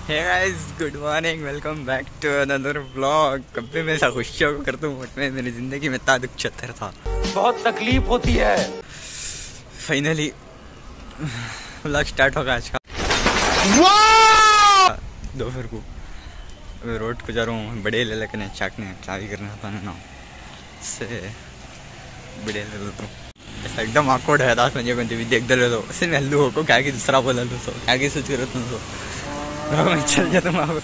Hey guys, good morning, welcome back to another vlog. कभी मैं ऐसा खुशियों को करता हूँ, मेरी जिंदगी में इतना दुख चलता था, बहुत तकलीफ होती है। फाइनली व्लॉग स्टार्ट होगा आज का। दोपहर को रोड को जा रहा हूँ, बड़े ले लेकर चाकने चाबी करना था ना से बड़े ले लेता हूँ। ऐसा एकदम आकड़ है 10 बजे को भी देख दे तो सिर्फ हल्लू हो क्या कि दूसरा बोला लो तो क्या सोच कर तो चल जाता हूँ।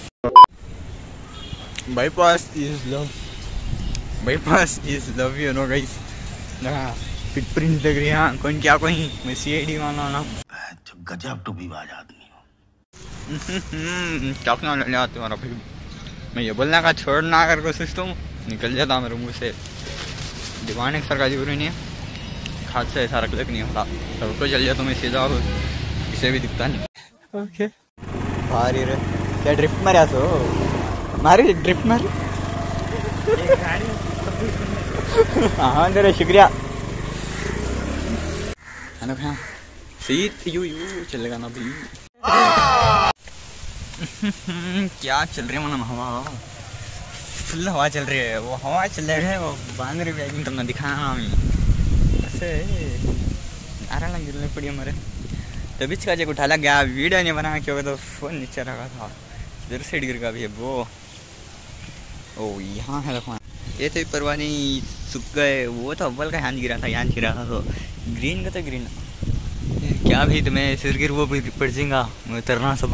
Bypass is love, bypass is love, you know guys. फिटप्रिंट्स देख रही है कौन क्या कोई मैं सीआईडी वाला ना गजब टू बीवाज आदमी हो। चाकना ले आते तुम्हारा भाई, मैं ये बोलने का छोड़ना अगर कोशिश तो निकल जाता मेरे मुंह से। दिमाग एक सरकार जरूरी नहीं है, खाद से ऐसा रख नहीं होता सबको चल जाता मैं सीधा, किसे भी दिखता नहीं। ओके भारी रे क्या ड्रिफ्ट मारा सो मारी ड्रिफ्ट मारी। हाँ तेरे शुक्रिया। सही यू चलेगा ना भाई। क्या चल रही है मतलब हवा, फुल हवा चल रही है। वो हवा चल रही है वो बांध रही है तुमने दिखाना ऐसे आरा लग गिरने पड़ी हमारे तो बीच का जगह उठाला गया, वीडियो नहीं बना क्योंकि तो फोन नीचे रखा था, इधर साइड गिर गया भी है वो। ओ यहाँ है देखो, ये तो परवाह नहीं सूख गए। वो तो अव्वल का यहाँ गिरा था, यहाँ गिरा था तो ग्रीन का तो ग्रीन क्या भी तुम्हें सिर गिर वो भी पड़ जाएगा, मैं उतरना सब।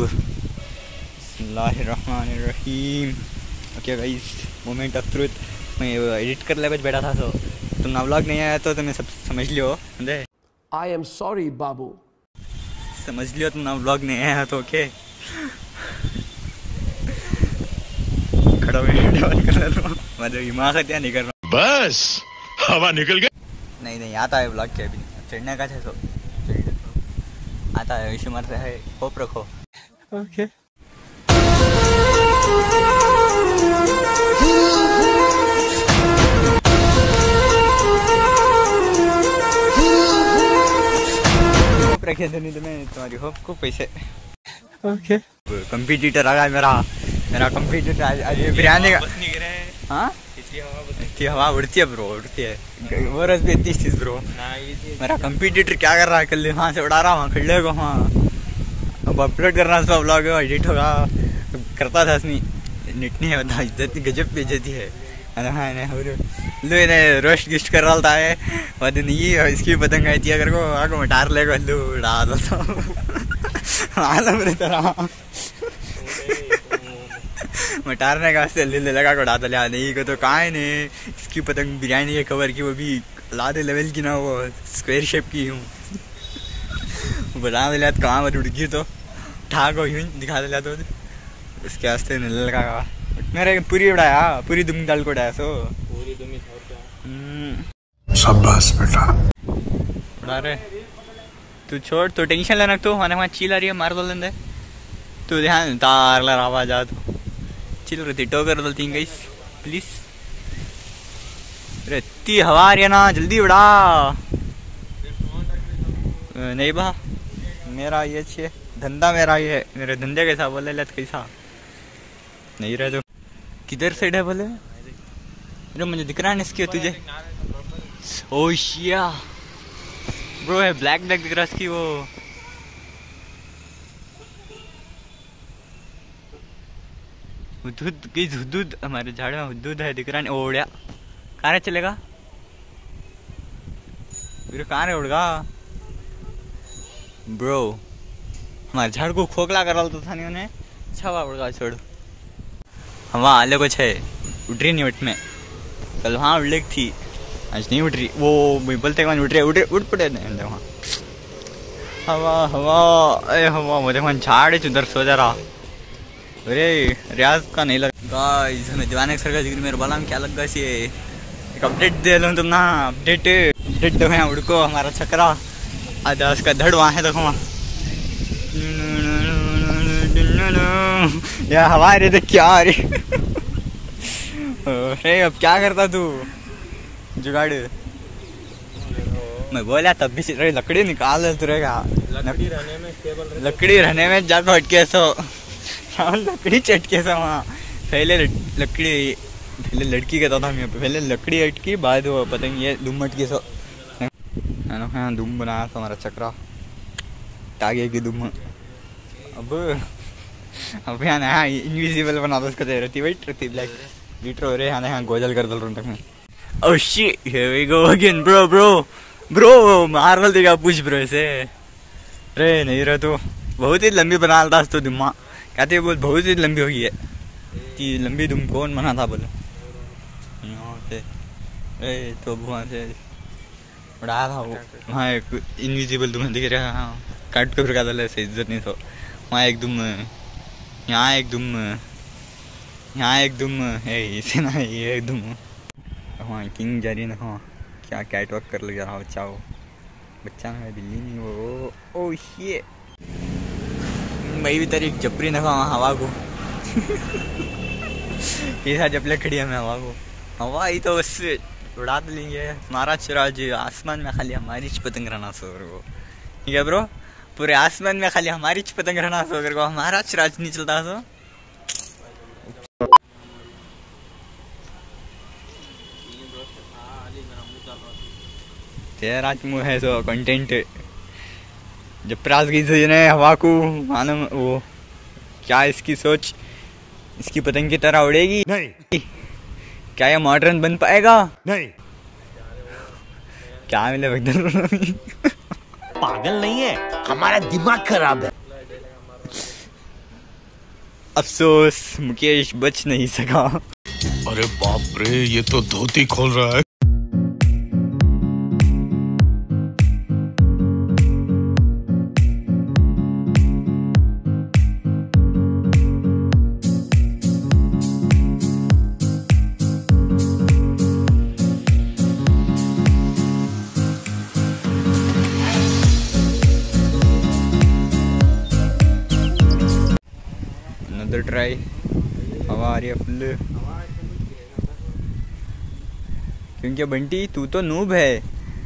बिस्मिल्लाहिर्रहमानिर्रहीम। Okay guys, moment of truth. मैं एडिट कर ले कुछ बैठा था तो तुम ना व्लॉग नहीं आया तो तुम्हें सब समझ लियो। आई एम सॉरी बाबू, समझ लियो तुम ना व्लॉग नहीं आया तो। ओके खड़ा कर दिमाग क्या नहीं कर रहा, बस हवा निकल गई। नहीं आता है व्लॉग के अभी चढ़ने का तो आता है, इसी मर है होप रखो। ओके रखे थे नहीं तो मैं तुम्हारी होप को पैसे। ओके कंपटीटर आ गया मेरा कंपटीटर आज बिरयानी का। हाँ इतनी हवा उड़ती है ब्रो, उड़ती है वो रस भी 30 ब्रो। मेरा कंपटीटर क्या कर रहा है, कल वहाँ से उड़ा रहा वहाँ खड़े को। हाँ अब अपलोड करना उसका ब्लॉग एडिट होगा करता था उसने नेट नहीं है बता, इज्जत गजब बेइज्जती है। लो इन्हें रोस्ट गिस्ट कर रहा था वह नहीं इसकी पतंग आई थी अगर को आगे मटार ले गो उड़ा मेरे तरह मटारने का से ले लगा को उड़ा लिया नहीं को तो कहाँ है ने इसकी पतंग बिरयानी के कवर की, वो भी लादे लेवल की ना, वो स्क्वायर शेप की हूँ बना दिला तो कहाँ पर उड़ गई तो ठाक हो यूं दिखा दिला तो उसके वास्ते लगा मेरे पूरी उड़ाया, पूरी दुम डाल को उड़ाया सो पूरी दुम। शाबाश बेटा उड़ा रहे तू, छोड़ तो टेंशन लेना तो हमारे वहाँ चिल आ रही है मार दो लेंदे तू ध्यान तार ला आवाज आ तो चिल रही टो कर दलती गई प्लीज। इतनी हवा आ रही है ना, जल्दी उड़ा। नहीं बा मेरा ये छे धंधा, मेरा ये मेरे धंधे कैसा बोले लत कैसा नहीं रहे तो किधर साइड है बोले। अरे मुझे दिख रहा है इसकी तुझे। ओशिया ब्रो है ब्लैक दिख रहा इसकी वो। हुदहुद की हुदहुद हमारे झाड़ में हुदहुद है दिख रहा नहीं। ओढ़िया कहाँ चलेगा कहाँ उड़गा ब्रो, हमारे झाड़ को खोखला कर रहा था नहीं उन्हें छवा उड़गा छोड़। हवा आले कुछ है उठ रही नहीं उठ में, कल वहाँ उड़ थी आज नहीं उठ रही वो बोलते उठ रही उठ पड़े वहाँ हवा हवा अरे हवा मुझे वहाँ झाड़ उधर सो जा रहा। अरे रियाज का नहीं लगा गाइस, हमें दीवाने सर का जिक्र मेरे बाला में क्या लग गया सी एक अपडेट दे लो तुम ना। अपडेट देखो यहाँ उड़को हमारा छकरा आधा उसका धड़ वहाँ है देखो वहाँ या हवा रही तो क्या आ रही। अरे अब क्या करता तू जुगाड़, मैं बोला तब भी लकड़ी निकाल तुरेगा, लकड़ी रहने में जाकर हटके सो क्या लकड़ी चटके से वहाँ पहले लड़की कहता था मैं, पहले लकड़ी अटकी बाद वो पतंग ये दुम अटकी सो हाँ दुम बनाया था हमारा चक्रा तागे की दुम। अब यहाँ नया इनविजिबल बना दो उसको दे रहती वाइट रहती ब्लैक लीटर हो रहे यहाँ यहाँ गोजल कर दल रहा मैं। Oh shit here we go again bro Marvel देगा पूछ ब्रो ऐसे रे नहीं रहा तो बहुत ही लंबी बना था तो दुम्मा कहते बोल बहुत ही लंबी हो गई है कि लंबी दुम कौन बना था बोले यहाँ से तो वहाँ से उड़ाया था वो वहाँ एक इनविजिबल दुम दिख रहा हाँ काट कर दल ऐसे इज्जत नहीं तो वहाँ एक दुम यहाँ एक दुम है इसे ना ये एक दुम हाँ किंग जा रही ना हाँ क्या कैट वॉक कर लग रहा बच्चा वो बच्चा ना बिल्ली नहीं वो ओ ये मैं भी तेरी जबरी ना हवा को कैसा जबले खड़ी है मैं हवा को हवा ही तो बस उड़ा लेंगे हमारा चिराज आसमान में खाली हमारी पतंग रहना सो को ठीक है ब्रो पूरे आसमान में खाली हमारी पतंग रहना सो को हमारा चिराज नहीं चलता तो तेरा मुँह है तो कंटेंट जब प्रास गई ने हवा को मालूम वो क्या इसकी सोच इसकी पतंग की तरह उड़ेगी नहीं क्या ये मॉडर्न बन पाएगा नहीं क्या मिले पागल नहीं है हमारा दिमाग खराब है। अफसोस मुकेश बच नहीं सका। अरे बाप रे ये तो धोती खोल रहा है। ट्राई हवा आ रही है फुल क्योंकि बंटी तू तो नूब है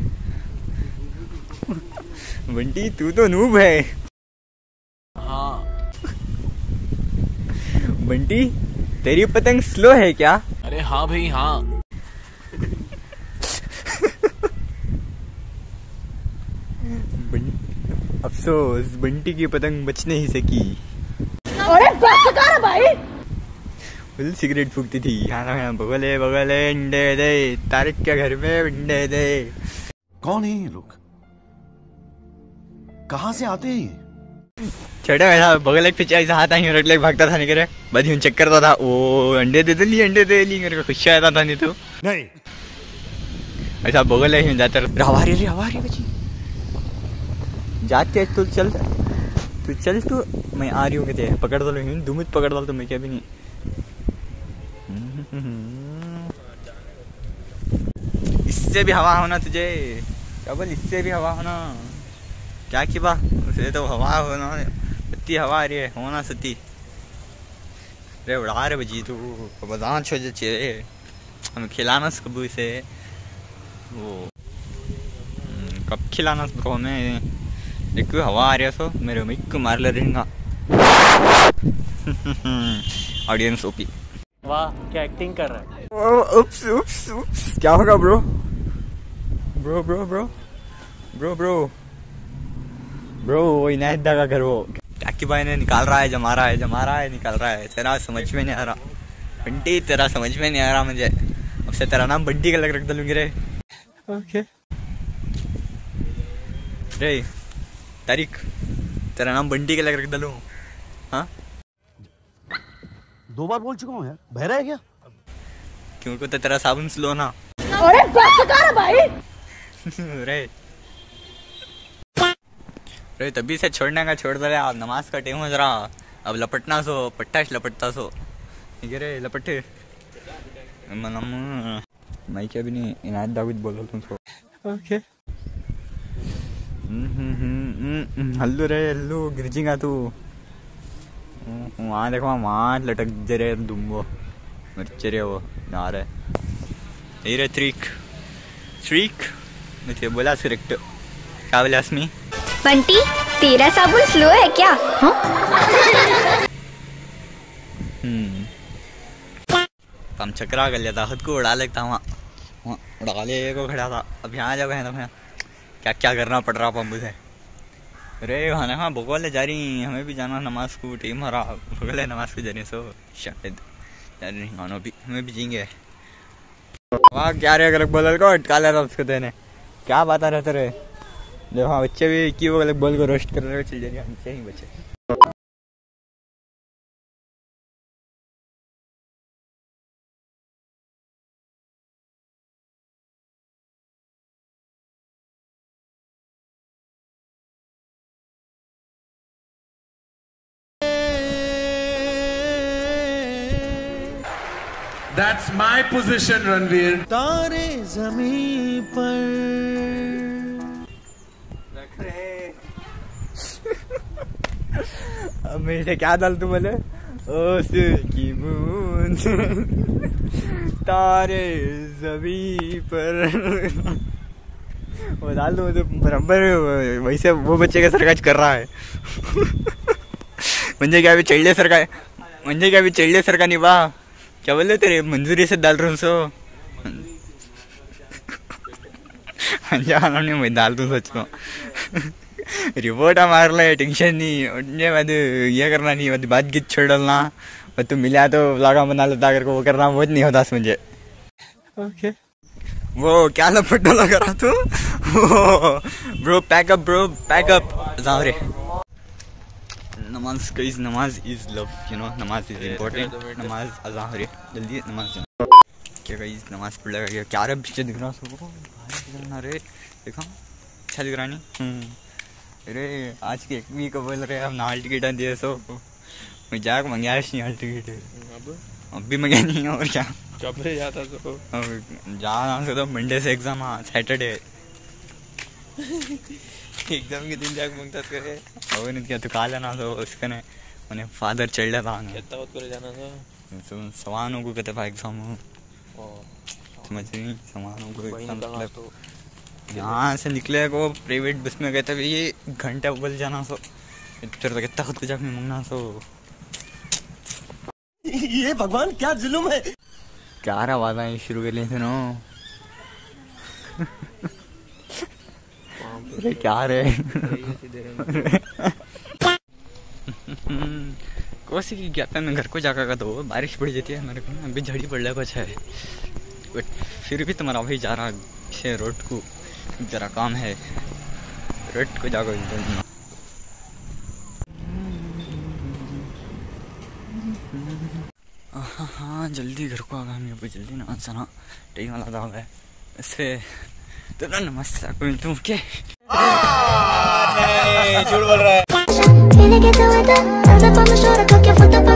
बंटी तू तो नूब है हाँ बंटी तेरी पतंग स्लो है क्या? अरे हाँ भाई हाँ। अफसोस बंटी की पतंग बच नहीं सकी। अरे भाई फुल सिगरेट फूकती थी यहाँ बगल है अंडे दे तारिक के घर में अंडे दे। कौन है ये लोग कहाँ से आते हैं? छोटा वैसा बगल एक पीछे ऐसा हाथ आई रट भागता था नहीं करे बस यूं चेक करता था वो अंडे दे ली मेरे को खुश आता था नहीं तो नहीं ऐसा बगल है जाता हवारी बची जाते तू चल तू मैं आ रही हूँ कहते पकड़ दो दुमित पकड़ दो तो मैं क्या भी नहीं। इससे भी हवा होना तुझे क्या बोल इससे भी हवा होना क्या की बा उसे तो हवा होना इतनी हवा आ रही है होना सती रे उड़ा रे बजी तू बजा छो चे हम खिलाना कबू से वो कब खिलाना ब्रो हमें एक हवा आ रही है सो मेरे मिक मार ले रहेगा। ऑडियंस ओपी वाह क्या एक्टिंग कर रहा है। उप्स क्या होगा ब्रो इनायत दा का घर वो टाकी भाई ने निकाल रहा है जमा रहा है निकाल रहा है तेरा समझ में नहीं आ रहा बंटी तेरा समझ में नहीं आ रहा मुझे अब से तेरा नाम बंटी का लग रख दूंगी रे। ओके रे तारिक तेरा नाम बंटी का लग रख दलूं हाँ 2 बार बोल चुका हूँ यार बहरा है क्या? क्योंकि तो तेरा साबुन स्लो ना। अरे बस कर भाई रे तभी से छोड़ने का छोड़ दे आप नमाज का टाइम हो जरा अब लपटना सो पट्टा लपटता सो ठीक है रे लपटे मैं क्या भी नहीं इनायत दाऊद बोलो तुमको ओके हल्लू रे हल्लू गिर जाएगा तू वहाँ देखो वहाँ लटक दे रहे तुम वो मर्चे रे वो ना रहे रे ट्रिक मैं बोला करेक्ट क्या बोला अस्मी बंटी तेरा साबुन स्लो है क्या? हाँ? हम चक्रा कर लिया था, खुद को उड़ा लेता वहाँ उड़ा ले को खड़ा था। अब यहाँ जब है ना क्या क्या करना पड़ रहा पंबू से। अरे खाना हाँ भगवान जा रही, हमें भी जाना नमाज को, टीम हरा भगवान नमाज को जा रही। सो शायद जा रही खानों भी, हमें भी जीएंगे। वाह क्या रे गलत बोल को अटका ले रहा उसको देने, क्या बात रहते रहे। देखो हाँ बच्चे भी क्यों गलत बोल को रोस्ट कर रहे, चल जाएंगे हमसे ही बच्चे। That's my position, Ranveer. तारे ज़मीं पर अब मेरे से क्या डाल तू बोले, ओस की बूंद तारे ज़मीं पर वो डाल दो तो बराबर वैसे वो बच्चे का सरकाज कर रहा है। म्हणजे क्या अभी चढ़ले सर का, म्हणजे क्या अभी चढ़ले सर का निभा क्या बोले तेरे मंजूरी से डाल रहा हूँ। सो मैं डाल दूँ सच को रिपोर्ट मार ले, टेंशन नहीं उठने बाद ये करना नहीं, बाद बात गीत छोड़ डालना, तू मिला तो व्लॉग बना लेता अगर को वो करना वो नहीं होता मुझे। ओके वो क्या लपट डाला करा तू ब्रो पैकअप, ब्रो पैकअप जाओ रे। नमाज गाइस, नमाज इज लव, यू नो नमाज इज इम्पोर्टेंट। नमाज अज़ा हो रही जल्दी नमाज क्या गाइस, नमाज पढ़ लेगा क्या रे पीछे दिख रहा सो रे, देखा अच्छा दिख रहा नहीं। अरे आज के एक भी को बोल रहे हम ना हॉल टिकट दिए। सो मैं जाकर मंगाया नहीं हॉल टिकट, अब भी मंगाया नहीं और क्या कब जाता तो जाना से तो मंडे से एग्जाम, हाँ सैटरडे एग्जाम के दिन जाके मांगता करे और नहीं क्या तो कहा लेना तो उसका ने मैंने फादर चढ़ था कितना वक्त करे जाना था तो सवानों को कहते एग्जाम हो समझ नहीं, सवानों को एग्जाम तो यहाँ से निकले को प्राइवेट बस में गए थे ये घंटा उबल जाना। सो फिर तो कितना खुद को जाके मांगना। सो ये भगवान क्या जुल्म है। क्या रहा वादा शुरू कर लिए थे नो अरे क्या रे कोसी की ज्ञापन में घर को जाकर का तो बारिश पड़ जाती है मेरे को ना, अभी झड़ी पड़ रहा कुछ है बट फिर भी तुम्हारा भाई जा रहा है रोड को, जरा काम है रोड को जाकर। हाँ जल्दी घर को आ गया मैं, अभी जल्दी ना जाना टाइम वाला था है इससे तो ना नमस्ते कोई तुम क्या झूठ बोल रहा है।